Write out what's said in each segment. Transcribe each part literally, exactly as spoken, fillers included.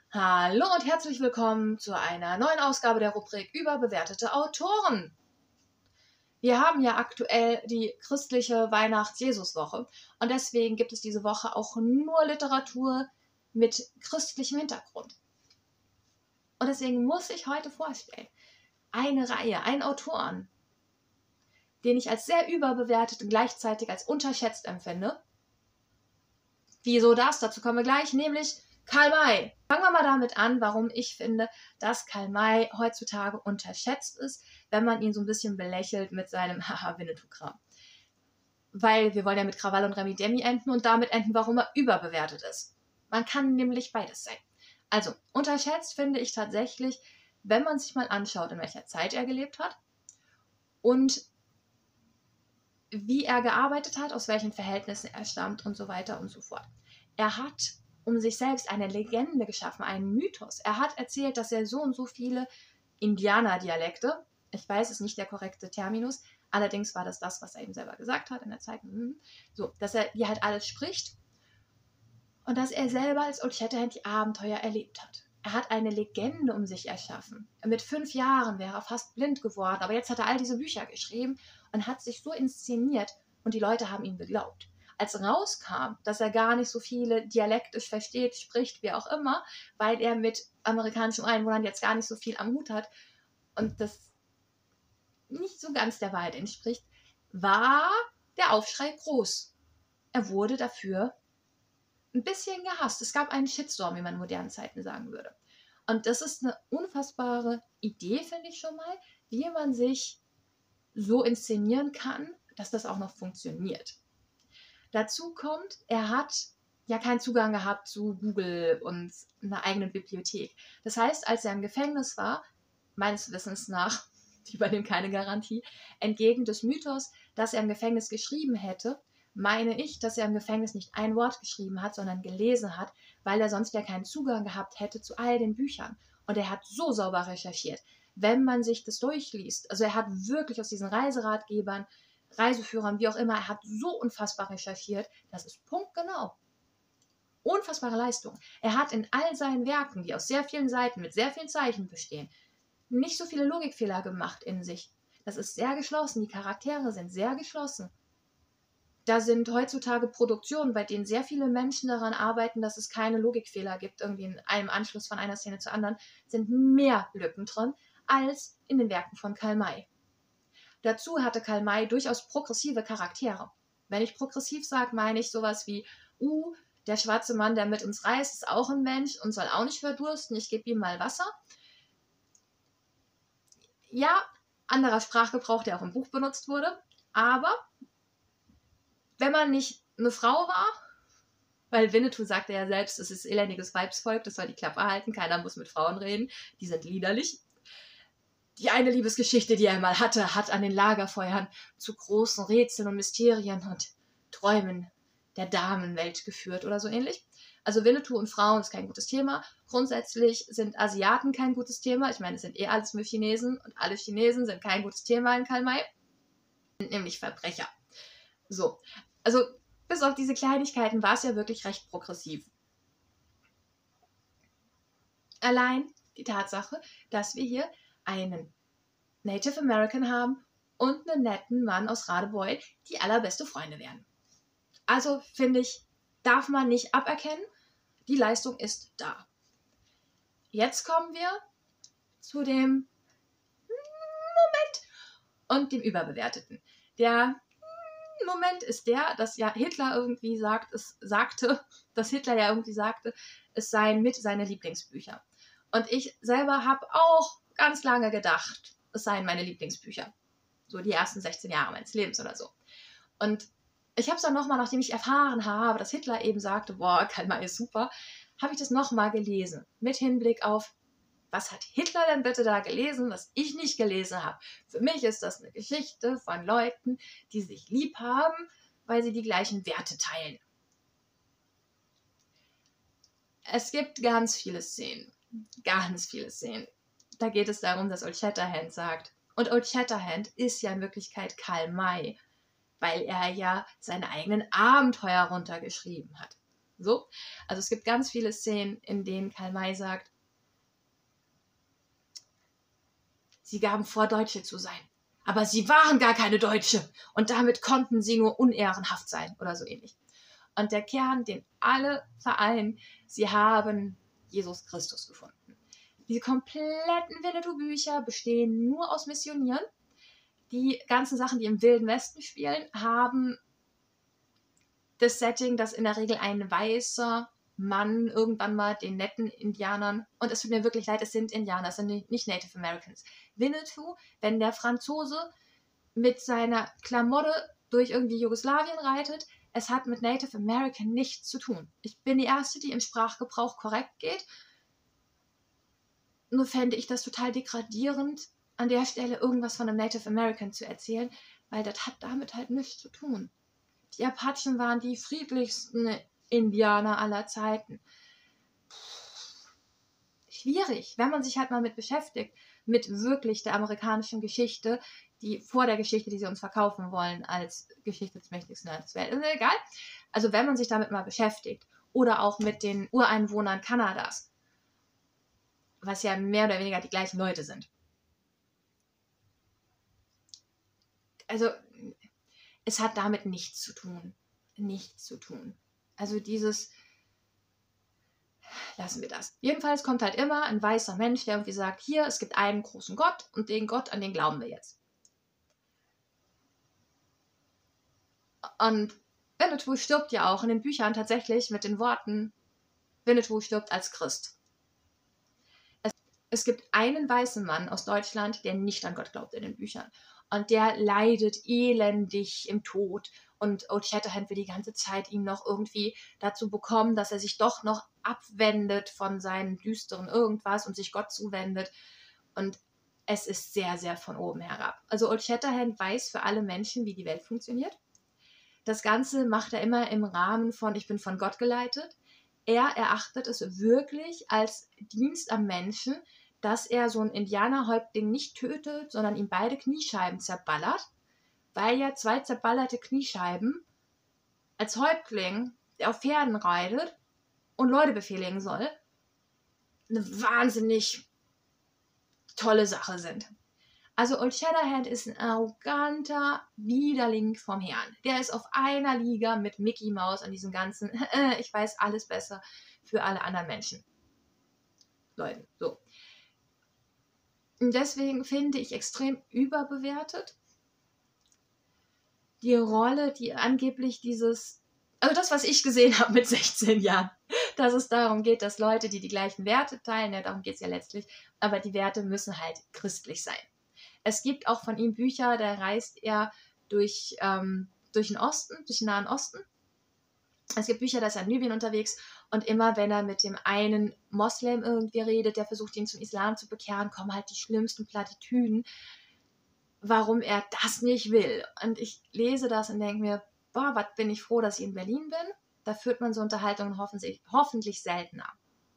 Hallo und herzlich willkommen zu einer neuen Ausgabe der Rubrik Überbewertete Autoren. Wir haben ja aktuell die christliche Weihnachts-Jesus-Woche und deswegen gibt es diese Woche auch nur Literatur mit christlichem Hintergrund. Und deswegen muss ich heute vorstellen, eine Reihe, einen Autoren, den ich als sehr überbewertet und gleichzeitig als unterschätzt empfinde. Wieso das? Dazu kommen wir gleich, nämlich Karl May. Fangen wir mal damit an, warum ich finde, dass Karl May heutzutage unterschätzt ist, wenn man ihn so ein bisschen belächelt mit seinem Haha-Winnetou-Kram. Weil wir wollen ja mit Krawall und Remi Demi enden und damit enden, warum er überbewertet ist. Man kann nämlich beides sein. Also, unterschätzt finde ich tatsächlich, wenn man sich mal anschaut, in welcher Zeit er gelebt hat und wie er gearbeitet hat, aus welchen Verhältnissen er stammt und so weiter und so fort. Er hat um sich selbst eine Legende geschaffen, einen Mythos. Er hat erzählt, dass er so und so viele Indianerdialekte, ich weiß, es ist nicht der korrekte Terminus, allerdings war das das, was er eben selber gesagt hat in der Zeit, so, dass er die halt alles spricht und dass er selber als Old Shatterhand die Abenteuer erlebt hat. Er hat eine Legende um sich erschaffen. Mit fünf Jahren wäre er fast blind geworden, aber jetzt hat er all diese Bücher geschrieben und hat sich so inszeniert und die Leute haben ihm geglaubt. Als rauskam, dass er gar nicht so viele dialektisch versteht, spricht, wie auch immer, weil er mit amerikanischen Einwohnern jetzt gar nicht so viel am Hut hat und das nicht so ganz der Wahrheit entspricht, war der Aufschrei groß. Er wurde dafür ein bisschen gehasst. Es gab einen Shitstorm, wie man in modernen Zeiten sagen würde. Und das ist eine unfassbare Idee, finde ich schon mal, wie man sich so inszenieren kann, dass das auch noch funktioniert. Dazu kommt, er hat ja keinen Zugang gehabt zu Google und einer eigenen Bibliothek. Das heißt, als er im Gefängnis war, meines Wissens nach, ich übernehme keine Garantie, entgegen des Mythos, dass er im Gefängnis geschrieben hätte, meine ich, dass er im Gefängnis nicht ein Wort geschrieben hat, sondern gelesen hat, weil er sonst ja keinen Zugang gehabt hätte zu all den Büchern. Und er hat so sauber recherchiert. Wenn man sich das durchliest, also er hat wirklich aus diesen Reiseratgebern, Reiseführern, wie auch immer, er hat so unfassbar recherchiert, das ist punktgenau. Unfassbare Leistung. Er hat in all seinen Werken, die aus sehr vielen Seiten mit sehr vielen Zeichen bestehen, nicht so viele Logikfehler gemacht in sich. Das ist sehr geschlossen, die Charaktere sind sehr geschlossen. Da sind heutzutage Produktionen, bei denen sehr viele Menschen daran arbeiten, dass es keine Logikfehler gibt, irgendwie in einem Anschluss von einer Szene zur anderen, sind mehr Lücken drin, als in den Werken von Karl May. Dazu hatte Karl May durchaus progressive Charaktere. Wenn ich progressiv sage, meine ich sowas wie, uh, der schwarze Mann, der mit uns reist, ist auch ein Mensch und soll auch nicht verdursten, ich gebe ihm mal Wasser. Ja, anderer Sprachgebrauch, der auch im Buch benutzt wurde, aber wenn man nicht eine Frau war, weil Winnetou sagte ja selbst, es ist elendiges Weibsvolk, das soll die Klappe halten, keiner muss mit Frauen reden, die sind liederlich. Die eine Liebesgeschichte, die er mal hatte, hat an den Lagerfeuern zu großen Rätseln und Mysterien und Träumen der Damenwelt geführt oder so ähnlich. Also Winnetou und Frauen ist kein gutes Thema. Grundsätzlich sind Asiaten kein gutes Thema. Ich meine, es sind eh alles nur Chinesen und alle Chinesen sind kein gutes Thema in Karl May. Sind nämlich Verbrecher. So, also bis auf diese Kleinigkeiten war es ja wirklich recht progressiv. Allein die Tatsache, dass wir hier einen Native American haben und einen netten Mann aus Radebeul, die allerbeste Freunde werden. Also finde ich, darf man nicht aberkennen, die Leistung ist da. Jetzt kommen wir zu dem Moment und dem Überbewerteten. Der Moment ist der, dass ja Hitler irgendwie sagt, es sagte, dass Hitler ja irgendwie sagte, es seien mit seine Lieblingsbücher. Und ich selber habe auch ganz lange gedacht, es seien meine Lieblingsbücher. So die ersten sechzehn Jahre meines Lebens oder so. Und ich habe es dann nochmal, nachdem ich erfahren habe, dass Hitler eben sagte, boah, Karl May ist super, habe ich das nochmal gelesen. Mit Hinblick auf, was hat Hitler denn bitte da gelesen, was ich nicht gelesen habe? Für mich ist das eine Geschichte von Leuten, die sich lieb haben, weil sie die gleichen Werte teilen. Es gibt ganz viele Szenen. Ganz viele Szenen. Da geht es darum, dass Old Shatterhand sagt. Und Old Shatterhand ist ja in Wirklichkeit Karl May, weil er ja seine eigenen Abenteuer runtergeschrieben hat. So. Also es gibt ganz viele Szenen, in denen Karl May sagt, sie gaben vor, Deutsche zu sein. Aber sie waren gar keine Deutsche. Und damit konnten sie nur unehrenhaft sein oder so ähnlich. Und der Kern, den alle vereinen, sie haben Jesus Christus gefunden. Die kompletten Winnetou-Bücher bestehen nur aus Missionieren. Die ganzen Sachen, die im Wilden Westen spielen, haben das Setting, dass in der Regel ein weißer Mann irgendwann mal den netten Indianern, und es tut mir wirklich leid, es sind Indianer, es sind nicht Native Americans. Winnetou, wenn der Franzose mit seiner Klamotte durch irgendwie Jugoslawien reitet, es hat mit Native American nichts zu tun. Ich bin die Erste, die im Sprachgebrauch korrekt geht. Nur fände ich das total degradierend, an der Stelle irgendwas von einem Native American zu erzählen, weil das hat damit halt nichts zu tun. Die Apachen waren die friedlichsten Indianer aller Zeiten. Schwierig, wenn man sich halt mal mit beschäftigt, mit wirklich der amerikanischen Geschichte, die vor der Geschichte, die sie uns verkaufen wollen, als Geschichte des mächtigsten Landes der Welt. Ist egal. Also wenn man sich damit mal beschäftigt, oder auch mit den Ureinwohnern Kanadas, was ja mehr oder weniger die gleichen Leute sind. Also es hat damit nichts zu tun. Nichts zu tun. Also dieses, lassen wir das. Jedenfalls kommt halt immer ein weißer Mensch, der irgendwie sagt, hier, es gibt einen großen Gott und den Gott, an den glauben wir jetzt. Und Winnetou stirbt ja auch in den Büchern tatsächlich mit den Worten, Winnetou stirbt als Christ. Es, es gibt einen weißen Mann aus Deutschland, der nicht an Gott glaubt in den Büchern. Und der leidet elendig im Tod. Und Old Shatterhand will die ganze Zeit ihn noch irgendwie dazu bekommen, dass er sich doch noch abwendet von seinen düsteren irgendwas und sich Gott zuwendet. Und es ist sehr, sehr von oben herab. Also Old Shatterhand weiß für alle Menschen, wie die Welt funktioniert. Das Ganze macht er immer im Rahmen von, ich bin von Gott geleitet. Er erachtet es wirklich als Dienst am Menschen, dass er so ein Indianerhäuptling nicht tötet, sondern ihm beide Kniescheiben zerballert, weil ja zwei zerballerte Kniescheiben als Häuptling, der auf Pferden reitet und Leute befehligen soll, eine wahnsinnig tolle Sache sind. Also Old Shatterhand ist ein arroganter Widerling vom Herrn. Der ist auf einer Liga mit Mickey Mouse an diesem ganzen, ich weiß alles besser für alle anderen Menschen. Leuten, so. Und deswegen finde ich extrem überbewertet die Rolle, die angeblich dieses, also das, was ich gesehen habe mit sechzehn Jahren, dass es darum geht, dass Leute, die die gleichen Werte teilen, ja, darum geht es ja letztlich, aber die Werte müssen halt christlich sein. Es gibt auch von ihm Bücher, da reist er durch, ähm, durch den Osten, durch den Nahen Osten. Es gibt Bücher, da ist er in Libyen unterwegs und immer, wenn er mit dem einen Moslem irgendwie redet, der versucht, ihn zum Islam zu bekehren, kommen halt die schlimmsten Plattitüden, warum er das nicht will. Und ich lese das und denke mir, boah, was bin ich froh, dass ich in Berlin bin. Da führt man so Unterhaltungen hoffentlich, hoffentlich seltener.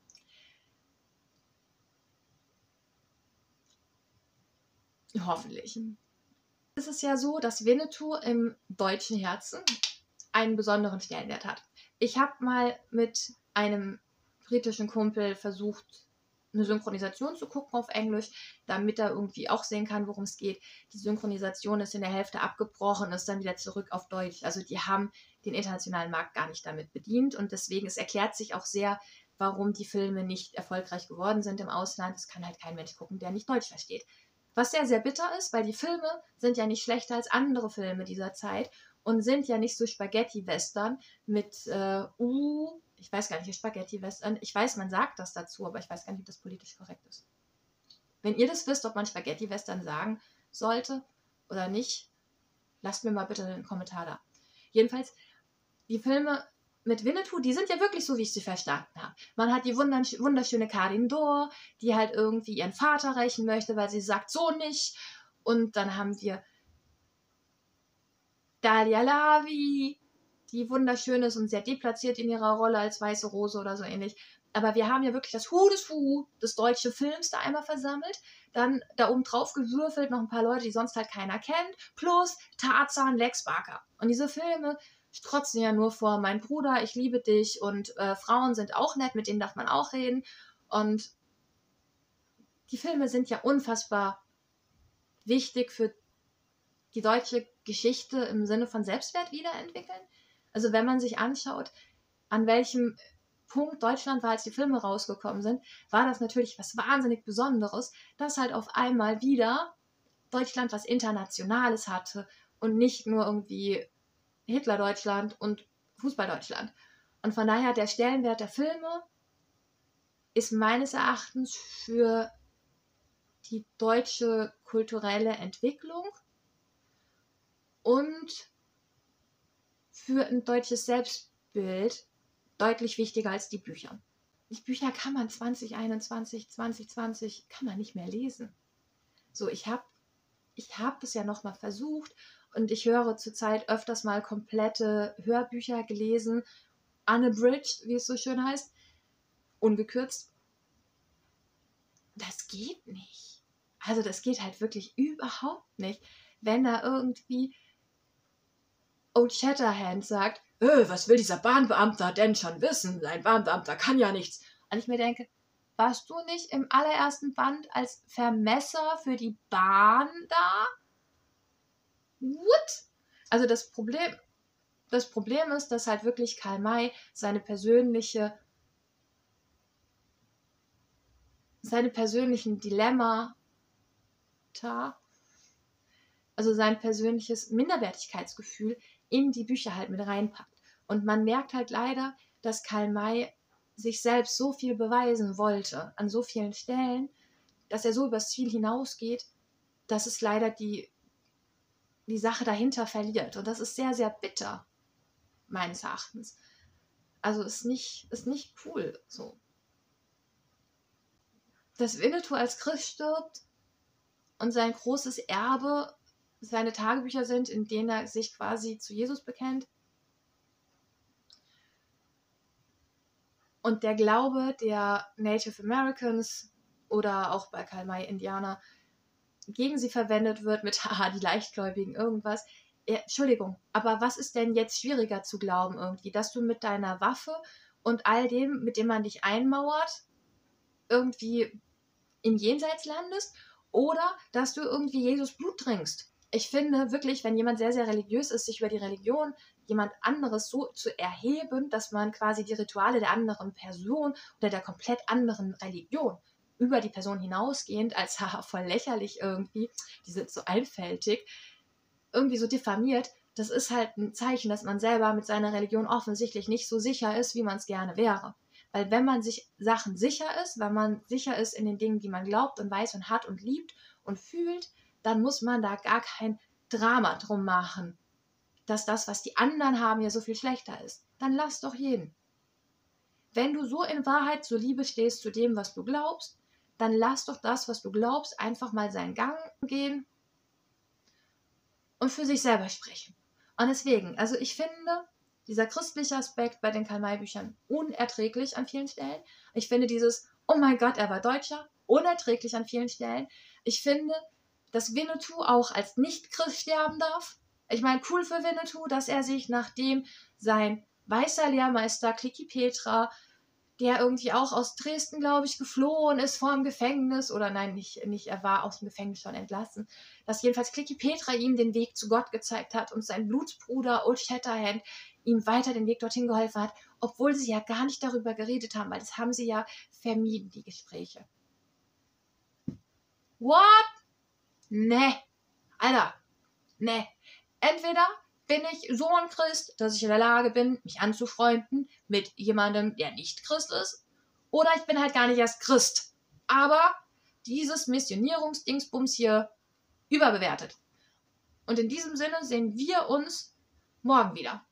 Hoffentlich. Es ist ja so, dass Winnetou im deutschen Herzen einen besonderen Stellenwert hat. Ich habe mal mit einem britischen Kumpel versucht, eine Synchronisation zu gucken auf Englisch, damit er irgendwie auch sehen kann, worum es geht. Die Synchronisation ist in der Hälfte abgebrochen, ist dann wieder zurück auf Deutsch. Also die haben den internationalen Markt gar nicht damit bedient und deswegen, es erklärt sich auch sehr, warum die Filme nicht erfolgreich geworden sind im Ausland. Es kann halt kein Mensch gucken, der nicht Deutsch versteht. Was sehr, sehr bitter ist, weil die Filme sind ja nicht schlechter als andere Filme dieser Zeit und sind ja nicht so Spaghetti-Western mit, äh, uh, ich weiß gar nicht, Spaghetti-Western, ich weiß, man sagt das dazu, aber ich weiß gar nicht, ob das politisch korrekt ist. Wenn ihr das wisst, ob man Spaghetti-Western sagen sollte oder nicht, lasst mir mal bitte einen Kommentar da. Jedenfalls, die Filme mit Winnetou, die sind ja wirklich so, wie ich sie verstanden habe. Man hat die wunderschöne Karin Dor, die halt irgendwie ihren Vater rächen möchte, weil sie sagt, so nicht. Und dann haben wir Dalia Lavi, die wunderschön ist und sehr deplatziert in ihrer Rolle als weiße Rose oder so ähnlich. Aber wir haben ja wirklich das Hu des Hu des deutschen Films da einmal versammelt. Dann da oben drauf gewürfelt noch ein paar Leute, die sonst halt keiner kennt. Plus Tarzan, Lex Barker. Und diese Filme strotzen ja nur vor, mein Bruder, ich liebe dich und äh, Frauen sind auch nett, mit denen darf man auch reden. Und die Filme sind ja unfassbar wichtig für die deutsche Geschichte im Sinne von Selbstwert wiederentwickeln. Also wenn man sich anschaut, an welchem Punkt Deutschland war, als die Filme rausgekommen sind, war das natürlich was wahnsinnig Besonderes, dass halt auf einmal wieder Deutschland was Internationales hatte und nicht nur irgendwie Hitler-Deutschland und Fußball-Deutschland. Und von daher, der Stellenwert der Filme ist meines Erachtens für die deutsche kulturelle Entwicklung und für ein deutsches Selbstbild deutlich wichtiger als die Bücher. Die Bücher kann man zwanzig einundzwanzig, zwanzig zwanzig, kann man nicht mehr lesen. So, ich habe ich hab es ja nochmal versucht und ich höre zurzeit öfters mal komplette Hörbücher gelesen, unabridged, wie es so schön heißt, ungekürzt. Das geht nicht. Also das geht halt wirklich überhaupt nicht, wenn da irgendwie Old Shatterhand sagt, äh, was will dieser Bahnbeamter denn schon wissen? Ein Bahnbeamter kann ja nichts. Und ich mir denke, warst du nicht im allerersten Band als Vermesser für die Bahn da? What? Also das Problem, das Problem ist, dass halt wirklich Karl May seine persönliche, seine persönlichen Dilemmata, also sein persönliches Minderwertigkeitsgefühl in die Bücher halt mit reinpackt. Und man merkt halt leider, dass Karl May sich selbst so viel beweisen wollte, an so vielen Stellen, dass er so übers Ziel hinausgeht, dass es leider die, die Sache dahinter verliert. Und das ist sehr, sehr bitter, meines Erachtens. Also ist nicht, ist nicht cool so. Dass Winnetou als Christ stirbt und sein großes Erbe seine Tagebücher sind, in denen er sich quasi zu Jesus bekennt. Und der Glaube der Native Americans oder auch bei Karl May Indianer gegen sie verwendet wird mit, haha, die Leichtgläubigen, irgendwas. Ja, Entschuldigung, aber was ist denn jetzt schwieriger zu glauben irgendwie? Dass du mit deiner Waffe und all dem, mit dem man dich einmauert, irgendwie im Jenseits landest? Oder dass du irgendwie Jesus Blut trinkst? Ich finde wirklich, wenn jemand sehr, sehr religiös ist, sich über die Religion jemand anderes so zu erheben, dass man quasi die Rituale der anderen Person oder der komplett anderen Religion über die Person hinausgehend, als haha, voll lächerlich irgendwie, die sind so einfältig, irgendwie so diffamiert, das ist halt ein Zeichen, dass man selber mit seiner Religion offensichtlich nicht so sicher ist, wie man es gerne wäre. Weil wenn man sich Sachen sicher ist, wenn man sicher ist in den Dingen, die man glaubt und weiß und hat und liebt und fühlt, dann muss man da gar kein Drama drum machen, dass das, was die anderen haben, ja so viel schlechter ist. Dann lass doch jeden. Wenn du so in Wahrheit zur Liebe stehst zu dem, was du glaubst, dann lass doch das, was du glaubst, einfach mal seinen Gang gehen und für sich selber sprechen. Und deswegen, also ich finde dieser christliche Aspekt bei den Karl-May-Büchern unerträglich an vielen Stellen. Ich finde dieses, oh mein Gott, er war Deutscher, unerträglich an vielen Stellen. Ich finde, dass Winnetou auch als Nicht-Christ sterben darf. Ich meine, cool für Winnetou, dass er sich, nachdem sein weißer Lehrmeister Kliki Petra, der irgendwie auch aus Dresden, glaube ich, geflohen ist vor dem Gefängnis, oder nein, nicht, nicht, er war aus dem Gefängnis schon entlassen, dass jedenfalls Kliki Petra ihm den Weg zu Gott gezeigt hat und sein Blutsbruder Old Shatterhand ihm weiter den Weg dorthin geholfen hat, obwohl sie ja gar nicht darüber geredet haben, weil das haben sie ja vermieden, die Gespräche. What? Ne. Alter. Ne. Entweder bin ich so ein Christ, dass ich in der Lage bin, mich anzufreunden mit jemandem, der nicht Christ ist, oder ich bin halt gar nicht erst Christ. Aber dieses Missionierungsdingsbums hier überbewertet. Und in diesem Sinne sehen wir uns morgen wieder.